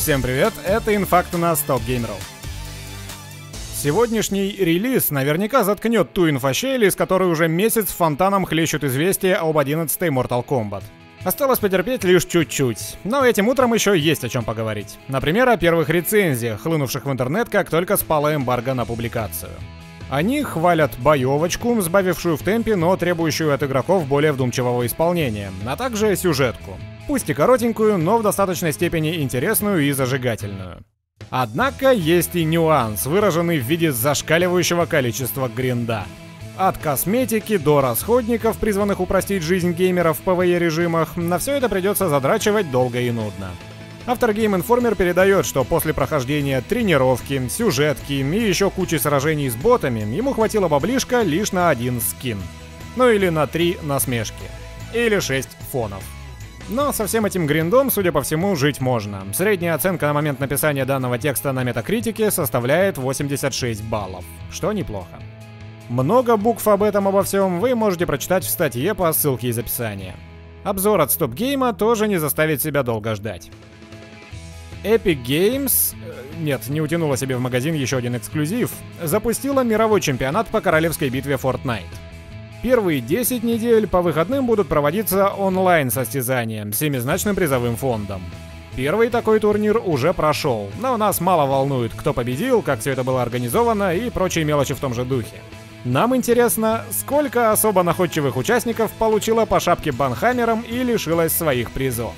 Всем привет, это инфакты на StopGamer.ru. Сегодняшний релиз наверняка заткнет ту инфощель, из которой уже месяц фонтаном хлещут известия об 11-й Mortal Kombat. Осталось потерпеть лишь чуть-чуть, но этим утром еще есть о чем поговорить. Например, о первых рецензиях, хлынувших в интернет, как только спала эмбарго на публикацию. Они хвалят боевочку, сбавившую в темпе, но требующую от игроков более вдумчивого исполнения, а также сюжетку. Пусть и коротенькую, но в достаточной степени интересную и зажигательную. Однако есть и нюанс, выраженный в виде зашкаливающего количества гринда. От косметики до расходников, призванных упростить жизнь геймеров в PvE-режимах, на все это придется задрачивать долго и нудно. Автор Game Informer передает, что после прохождения тренировки, сюжетки и еще кучи сражений с ботами, ему хватило баблишка лишь на 1 скин. Ну или на 3 насмешки. Или 6 фонов. Но со всем этим гриндом, судя по всему, жить можно. Средняя оценка на момент написания данного текста на Metacritic составляет 86 баллов, что неплохо. Много букв об этом обо всем вы можете прочитать в статье по ссылке из описания. Обзор от StopGame тоже не заставит себя долго ждать. Epic Games, не утянула себе в магазин еще один эксклюзив, запустила мировой чемпионат по королевской битве Fortnite. Первые 10 недель по выходным будут проводиться онлайн-состязания с 7-значным призовым фондом. Первый такой турнир уже прошел, но нас мало волнует, кто победил, как все это было организовано и прочие мелочи в том же духе. Нам интересно, сколько особо находчивых участников получило по шапке банхаммером и лишилось своих призов.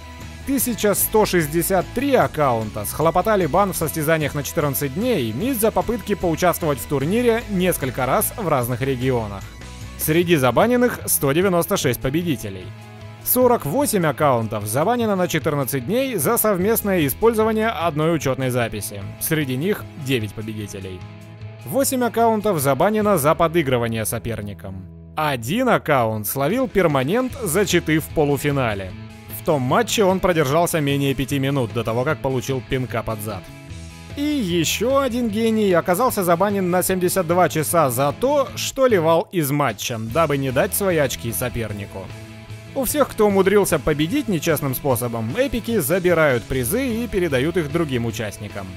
1163 аккаунта схлопотали бан в состязаниях на 14 дней из-за попытки поучаствовать в турнире несколько раз в разных регионах. Среди забаненных 196 победителей. 48 аккаунтов забанено на 14 дней за совместное использование одной учетной записи. Среди них 9 победителей. 8 аккаунтов забанено за подыгрывание соперникам. 1 аккаунт словил перманент за читы в полуфинале. В том матче он продержался менее 5 минут до того, как получил пинка под зад. И еще один гений оказался забанен на 72 часа за то, что ливал из матча, дабы не дать свои очки сопернику. У всех, кто умудрился победить нечестным способом, эпики забирают призы и передают их другим участникам.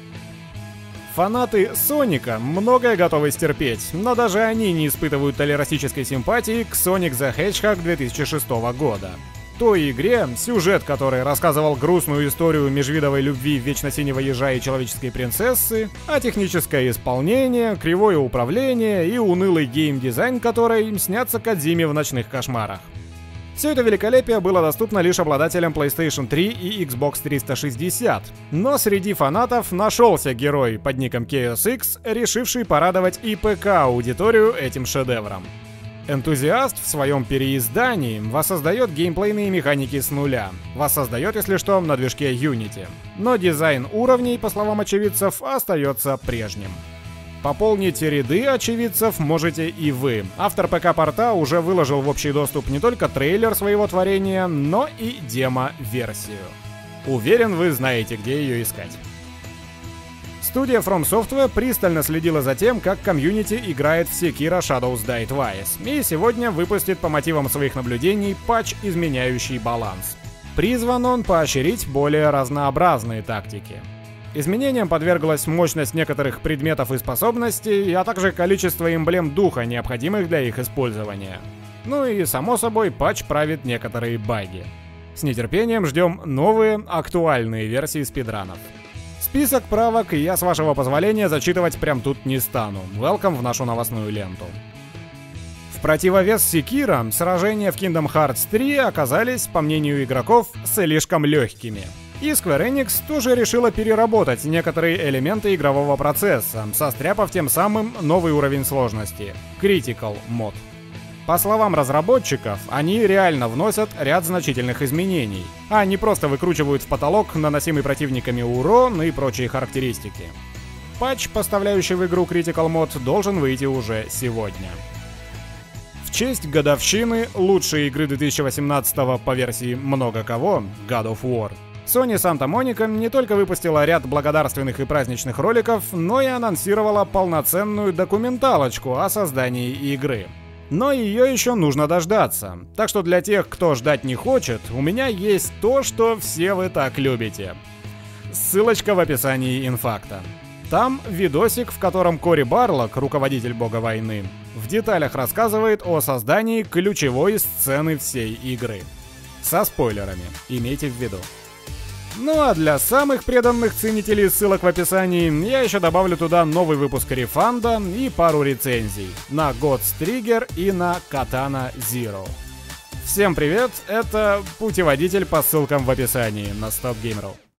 Фанаты Соника многое готовы стерпеть, но даже они не испытывают толерастической симпатии к Sonic the Hedgehog 2006 года. Той игре, сюжет которой рассказывал грустную историю межвидовой любви вечно синего ежа и человеческой принцессы, а техническое исполнение, кривое управление и унылый геймдизайн которой снятся Кодзиме в ночных кошмарах. Все это великолепие было доступно лишь обладателям PlayStation 3 и Xbox 360, но среди фанатов нашелся герой под ником Chaos X, решивший порадовать и ПК-аудиторию этим шедевром. Энтузиаст в своем переиздании воссоздает геймплейные механики с нуля. Воссоздает, если что, на движке Unity. Но дизайн уровней, по словам очевидцев, остается прежним. Пополнить ряды очевидцев можете и вы. Автор ПК-порта уже выложил в общий доступ не только трейлер своего творения, но и демо-версию. Уверен, вы знаете, где ее искать. Студия From Software пристально следила за тем, как комьюнити играет в Sekiro Shadows Die Twice, и сегодня выпустит по мотивам своих наблюдений патч, изменяющий баланс. Призван он поощрить более разнообразные тактики. Изменениям подверглась мощность некоторых предметов и способностей, а также количество эмблем духа, необходимых для их использования. Ну и, само собой, патч правит некоторые баги. С нетерпением ждем новые, актуальные версии спидранов. Список правок я, с вашего позволения, зачитывать прям тут не стану. Welcome в нашу новостную ленту. В противовес Sekiro, сражения в Kingdom Hearts 3 оказались, по мнению игроков, слишком легкими. И Square Enix тоже решила переработать некоторые элементы игрового процесса, состряпав тем самым новый уровень сложности — Critical Mode. По словам разработчиков, они реально вносят ряд значительных изменений, а не просто выкручивают в потолок наносимый противниками урон и прочие характеристики. Патч, поставляющий в игру Critical Mode, должен выйти уже сегодня. В честь годовщины лучшей игры 2018 по версии много кого, God of War, Sony Santa Monica не только выпустила ряд благодарственных и праздничных роликов, но и анонсировала полноценную документалочку о создании игры. Но ее еще нужно дождаться. Так что для тех, кто ждать не хочет, у меня есть то, что все вы так любите. Ссылочка в описании инфакта. Там видосик, в котором Кори Барлок, руководитель бога войны, в деталях рассказывает о создании ключевой сцены всей игры. Со спойлерами, имейте в виду. Ну а для самых преданных ценителей ссылок в описании я еще добавлю туда новый выпуск рефанда и пару рецензий на God's Trigger и на Katana Zero. Всем привет, это путеводитель по ссылкам в описании на StopGamer.ru.